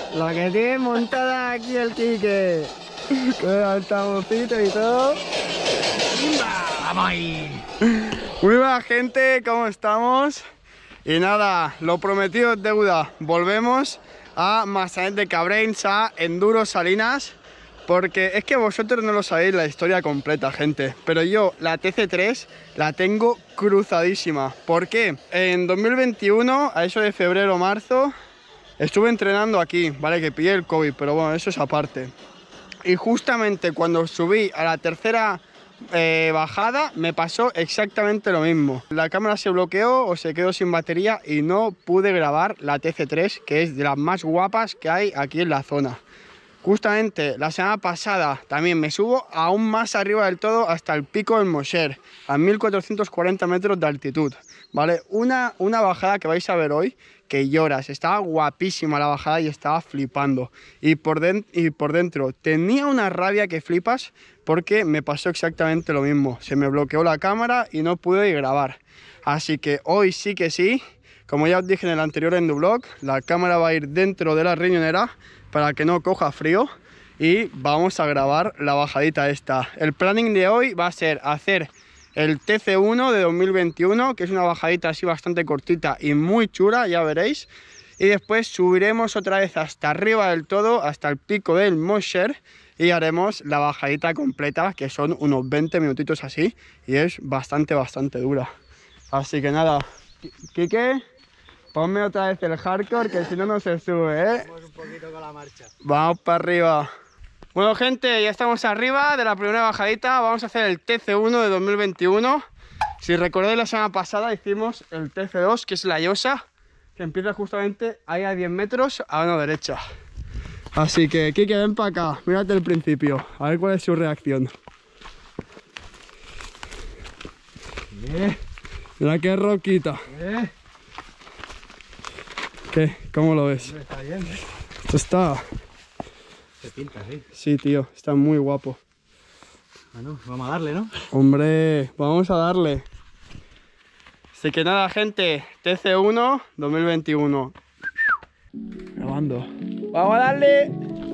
La que tiene montada aquí el Quique. Con el altavocito y todo. ¡Vamos ahí! Muy buena gente, ¿cómo estamos? Y nada, lo prometido es deuda. Volvemos a Massanet de Cabrenys, a Enduro Salinas. Porque es que vosotros no lo sabéis la historia completa, gente. Pero yo la TC3 la tengo cruzadísima. ¿Por qué? En 2021, a eso de febrero o marzo, estuve entrenando aquí, ¿vale? Que pillé el COVID, pero bueno, eso es aparte. Y justamente cuando subí a la tercera bajada, me pasó exactamente lo mismo. La cámara se bloqueó o se quedó sin batería y no pude grabar la TC3, que es de las más guapas que hay aquí en la zona. Justamente la semana pasada también me subo aún más arriba del todo hasta el pico del Mosher, a 1440 metros de altitud, ¿vale? Una bajada que vais a ver hoy que lloras. Estaba guapísima la bajada y estaba flipando. Y por dentro tenía una rabia que flipas porque me pasó exactamente lo mismo. Se me bloqueó la cámara y no pude grabar. Así que hoy sí que sí, como ya os dije en el anterior Endublog, la cámara va a ir dentro de la riñonera para que no coja frío y vamos a grabar la bajadita esta. El planning de hoy va a ser hacer el TC1 de 2021, que es una bajadita así bastante cortita y muy chula, ya veréis. Y después subiremos otra vez hasta arriba del todo, hasta el pico del Mosher, y haremos la bajadita completa, que son unos 20 minutitos así, y es bastante dura. Así que nada, Quique, ponme otra vez el hardcore, que si no, no se sube, ¿eh? Vamos un poquito con la marcha. Vamos para arriba. Bueno, gente, ya estamos arriba de la primera bajadita. Vamos a hacer el TC1 de 2021. Si recordáis, la semana pasada hicimos el TC2, que es la Llosa, que empieza justamente ahí a 10 metros a mano derecha. Así que, Quique, ven para acá. Mírate el principio, a ver cuál es su reacción. Mira qué roquita. ¿Qué? ¿Cómo lo ves? Está bien, ¿eh? Esto está... Se pinta, sí. Sí, tío, está muy guapo. Bueno, vamos a darle, ¿no? Hombre, vamos a darle. Así que nada, gente, TC1 2021. Grabando. ¡Vamos a darle!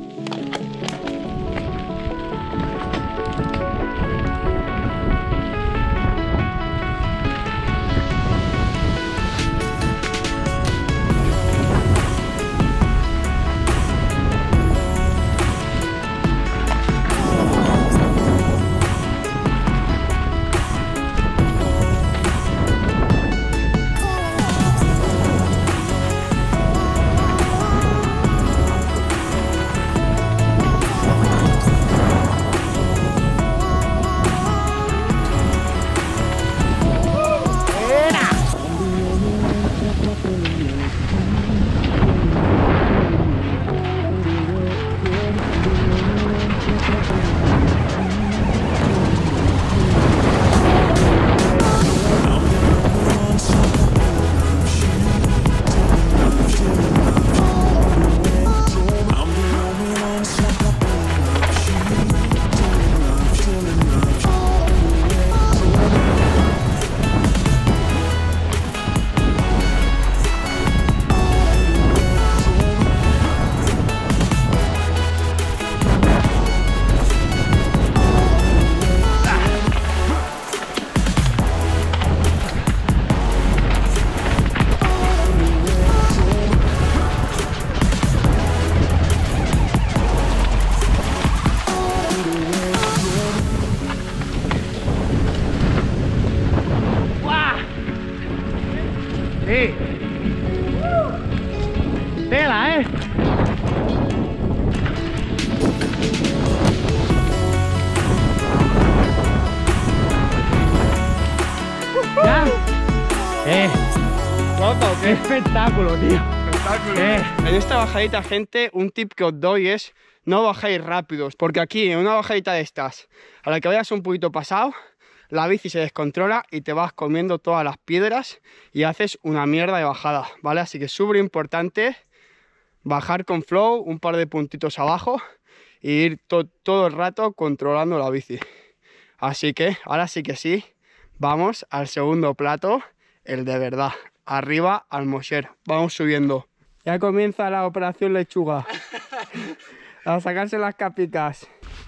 Sí. Tela, ¿eh? ¿Ya? ¿Guapo? ¡Qué espectáculo, tío! En esta bajadita, gente, un tip que os doy es no bajáis rápidos, porque aquí en una bajadita de estas, a la que vayas un poquito pasado, la bici se descontrola y te vas comiendo todas las piedras y haces una mierda de bajada, ¿vale? Así que es súper importante bajar con flow, un par de puntitos abajo e ir todo el rato controlando la bici. Así que ahora sí que sí, vamos al segundo plato, el de verdad, arriba al Mosher. Vamos subiendo. Ya comienza la operación lechuga. A sacarse las capicas.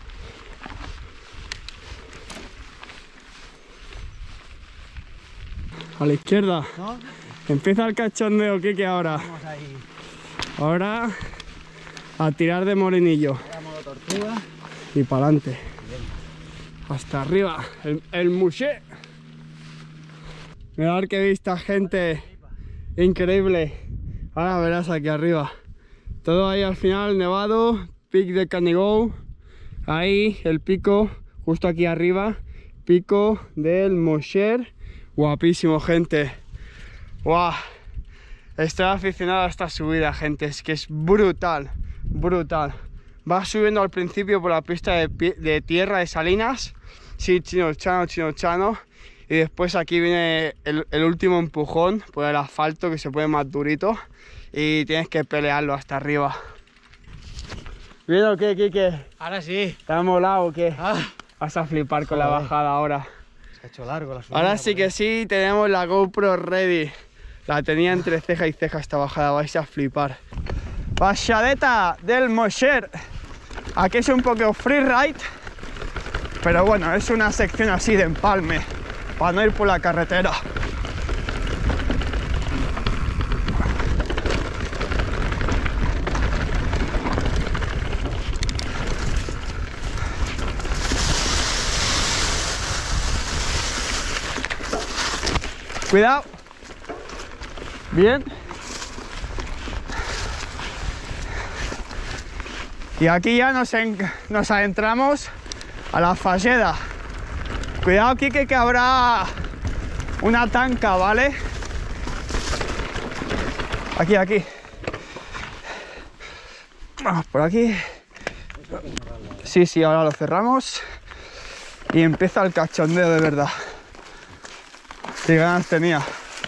A la izquierda. ¿No? Empieza el cachondeo, Kike, ahora. Vamos ahí. Ahora a tirar de molinillo. A modo tortuga. Y para adelante. Hasta arriba. El mushe. Mirad qué vista, gente. Increíble. Ahora verás aquí arriba. Todo ahí al final nevado. Pic de Canigou. Ahí el pico. Justo aquí arriba. Pico del Mosher. Guapísimo, gente. ¡Guau! Estoy aficionado a esta subida, gente. Es que es brutal. Brutal. Vas subiendo al principio por la pista de tierra de Salinas. Sí, chino. Y después aquí viene el último empujón por el asfalto, que se pone más durito. Y tienes que pelearlo hasta arriba. ¿Bien o qué, Kike? Ahora sí. ¿Te ha molado o qué? Ah, Vas a flipar con la bajada ahora. se ha hecho largo la subida. Ahora sí que sí, tenemos la GoPro ready. La tenía entre ceja y ceja esta bajada, vais a flipar. Baixadeta del Mosher. Aquí es un poco freeride, pero bueno, es una sección así de empalme, para no ir por la carretera. Cuidado. Bien. Y aquí ya nos adentramos a la falleda. Cuidado, Kike, que habrá una tanca, ¿vale? Aquí. Vamos por aquí. Sí, ahora lo cerramos. Y empieza el cachondeo de verdad. Qué ganas tenía.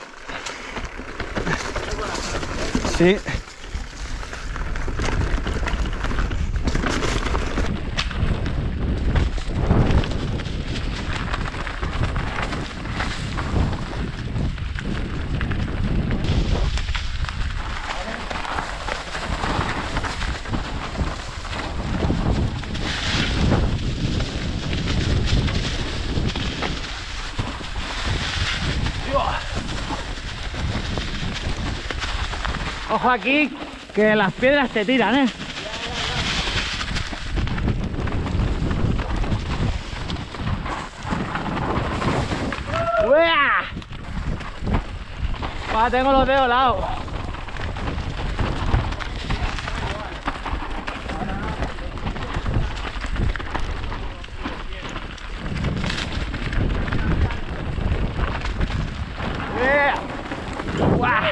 Sí. Ojo aquí, que las piedras te tiran, ¿eh? ¡Uea! Ah, tengo los dedos helados. ¡Uea! ¡Uah!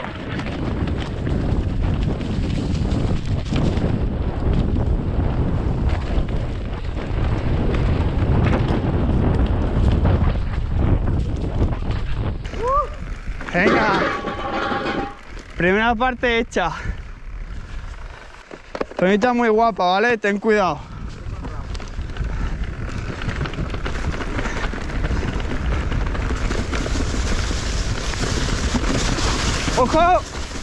Venga, primera parte hecha. Zonita muy guapa, ¿vale? Ten cuidado. ¡Ojo!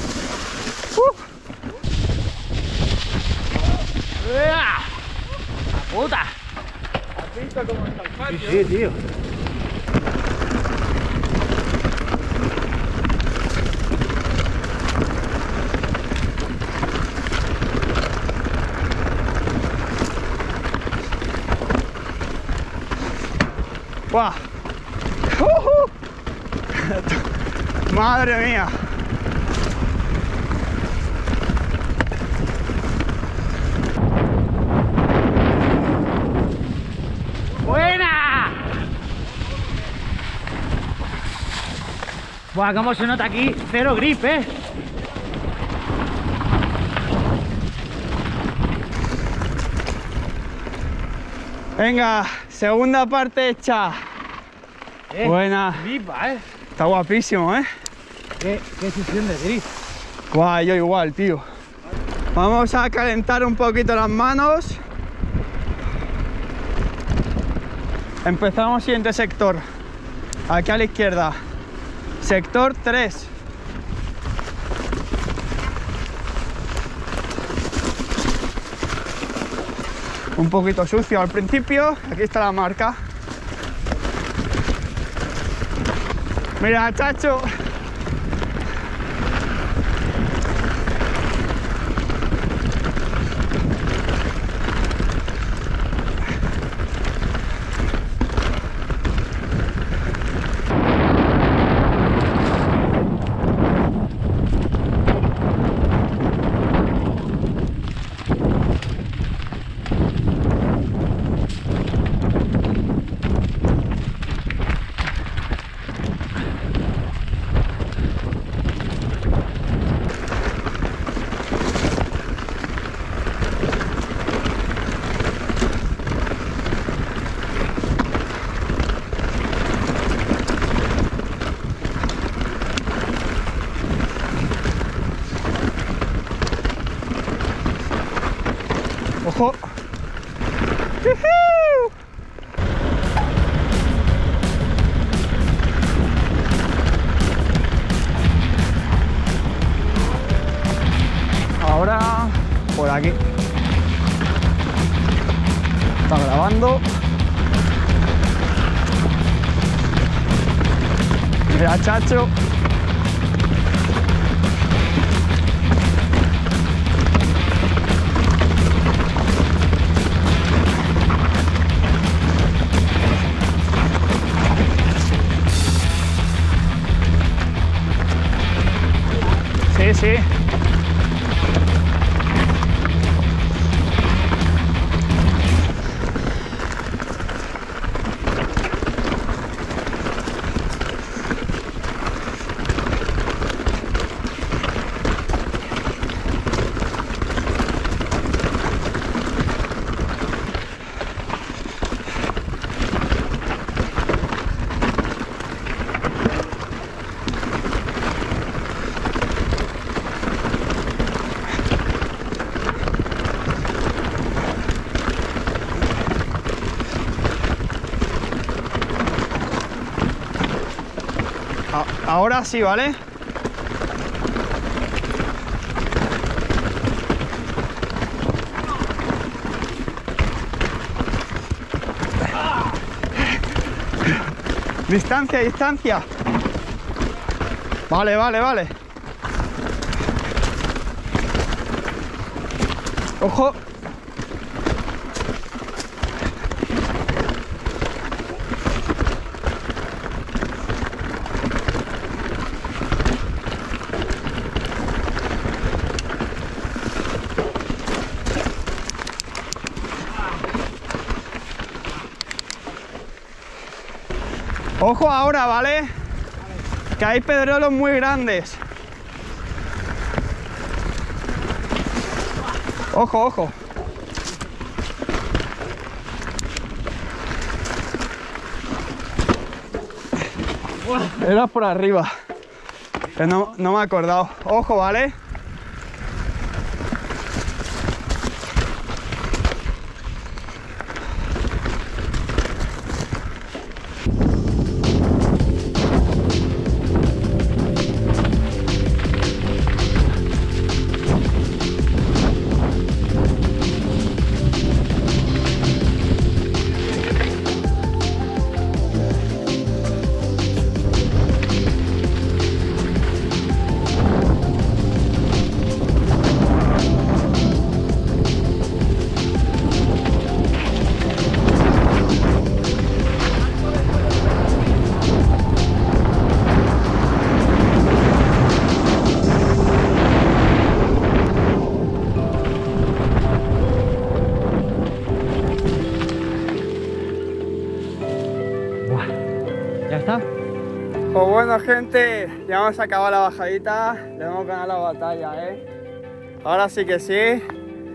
¡Uea! ¡La puta! ¿Has visto cómo está el patio? Sí, tío. ¡Guau! ¡Madre mía! ¡Buena! Buah, cómo se nota aquí, cero grip, ¿eh? Venga, segunda parte hecha. Buena. Flipa, ¿eh? Está guapísimo, ¿eh? Qué sesión de drift. Guau, yo igual, tío. Vamos a calentar un poquito las manos. Empezamos siguiente sector. Aquí a la izquierda. Sector 3. Un poquito sucio al principio. Aquí está la marca. Mira, chacho. ¡Ojo! ¡Yujú! Ahora por aquí. Está grabando. Mira, chacho. Sí, sí. Ahora sí, ¿vale? Distancia, distancia. Vale, vale, vale. Ojo. Ojo ahora, ¿vale? Que hay pedrolos muy grandes. Ojo, ojo. Era por arriba. Pero no me he acordado. Ojo, ¿vale? ¿Ya está? Pues bueno, gente, ya hemos acabado la bajadita. Le hemos ganado la batalla, ¿eh? Ahora sí que sí.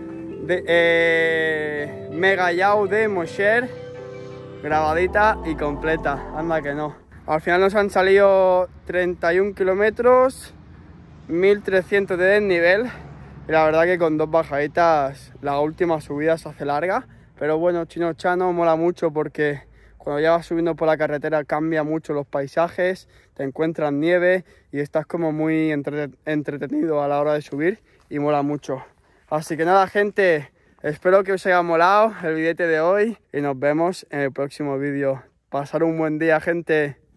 Mega Yao de Mosher, grabadita y completa. Anda que no. Al final nos han salido 31 kilómetros, 1300 de desnivel. Y la verdad que con dos bajaditas la última subida se hace larga. Pero bueno, Chino Chano mola mucho porque cuando ya vas subiendo por la carretera cambia mucho los paisajes, te encuentras nieve y estás como muy entretenido a la hora de subir y mola mucho. Así que nada, gente, Espero que os haya molado el vídeo de hoy y nos vemos en el próximo vídeo. Pasar un buen día, gente.